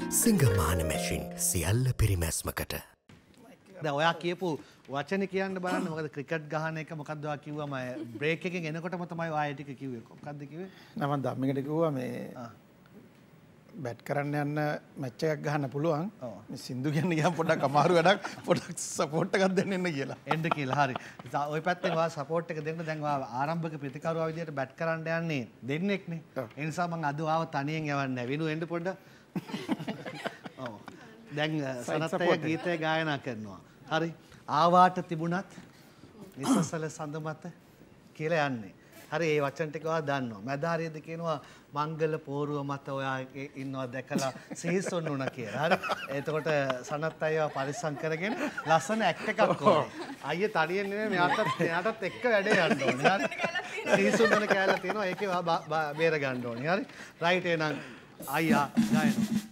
සිංගමාන machine සියල්ල පිරිමැස්මකට. දැන් ඔයා කියපු වචනේ කියන්න බලන්න මොකද ක්‍රිකට් ගහන එක මොකක්ද ඔයා කිව්වම බ්‍රේක් එකෙන් එනකොටම තමයි ඔයා ඒ ටික කිව්වේ. මොකක්ද කිව්වේ? නම ධම්මිකට කිව්වා මේ බැට් කරන්න යන්න මැච් එකක් ගහන්න පුළුවන්. මේ සින්දු කියන්න ගියාම පොඩ්ඩක් අමාරු වැඩක්. පොඩ්ඩක් සපෝට් එකක් දෙන්න එන්න කියලා. එන්න කියලා. හරි. ওই පැත්තෙන් ඔයා සපෝට් එක දෙන්න දැන් ඔයා ආරම්භක ප්‍රතිකාරවා විදියට බැට් කරන්න යන්නේ දෙන්නෙක්නේ. ඒ නිසා මම අද ආව තනියෙන් යවන්නේ නැහැ. වෙනු එන්න පොඩ්ඩක්. ඔව්. දැන් සනත්තය ගීතය ගායනා කරනවා. හරි. ආවාට තිබුණත් නිසසල සඳ මත කියලා යන්නේ. හරි ඒ වචන ටික ඔයා දන්නවා. මැදාරියද කියනවා මංගල පෝරුව මත ඔයා ඉන්නවා දැකලා සිහිසොන් වුණා කියලා. හරි. එතකොට සනත් අයියා පරිස්සම් කරගෙන ලස්සන ඇක්ට් එකක් ඕනේ. අයියේ තනියෙන් නෙමෙයි මෙයාටත් එක්ක වැඩේ යන්න ඕනේ. හරි. සිහිසොන් වෙන කැලලා තියෙනවා. ඒකේ බේර ගන්න ඕනේ. හරි. රයිට් එහෙනම් අයියා ගායනවා.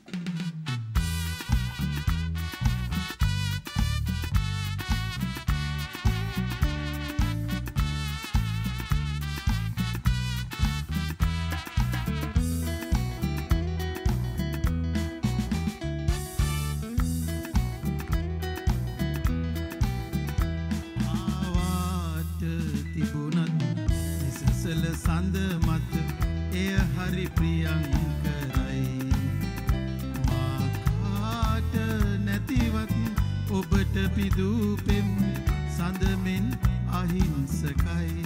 සඳ මත එය හරි ප්‍රියංකරයි මා කාට නැතිවත් ඔබට පිදූ පෙම් සඳ මෙන් අහිංසකයි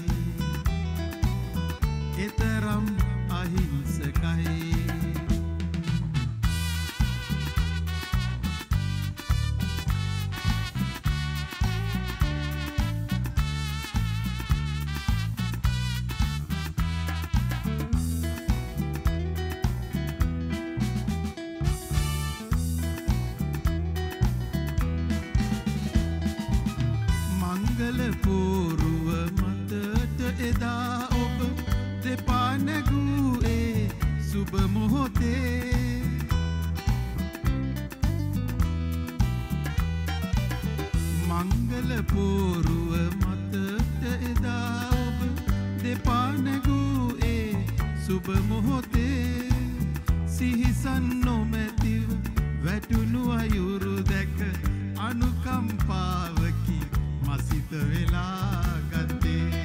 එතරම් අහිංසකයි පෝරුව මතට එදා ඔබ දෙපා නැගූයේ සුබ මොහොතේ මංගල පෝරුව මතට එදා ඔබ දෙපා නැගූයේ සුබ මොහොතේ සිහිසන් නොමැතිව වැටුණු අයුරු දැක අනුකම්පාවකි මසිත වෙලා ගත්තේ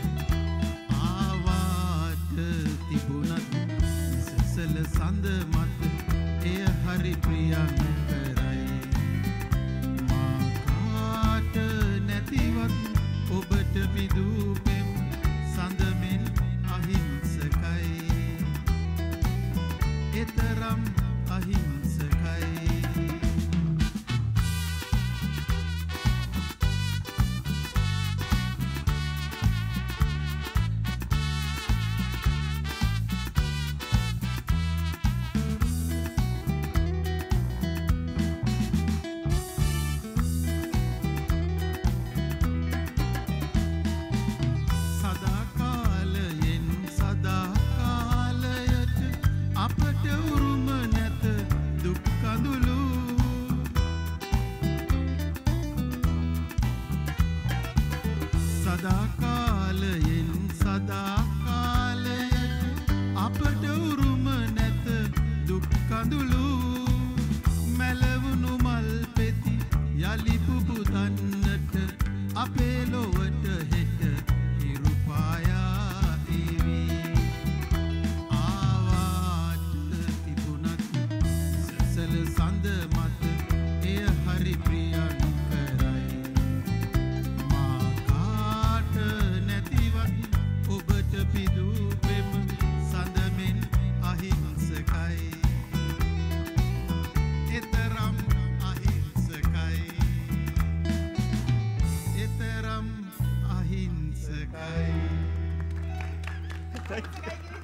ආවාට තිබුණත් සසල සඳ මත එය හරි ප්‍රියංකරයි මා කාට නැතිවත් ඔබට පිදූ පෙම් සඳ මෙන් අහිංසකයි එතරම් අහිංසකයි සදාකාලයෙන් සදාකාලයට අපට උරුම නැත දුක් කඳුළු මැලවුණු මල් පෙති යලි පුබුදන්නට අපේ ලොවට හෙට හිරු පායා එවි ආවාට තිබුණත් සසල සඳ මත එය හරි ප්‍රියංකරයි ඔබට පිදූ පෙම් සඳ මෙන් අහිංසකයි එතරම් අහිංසකයි එතරම් අහිංසකයි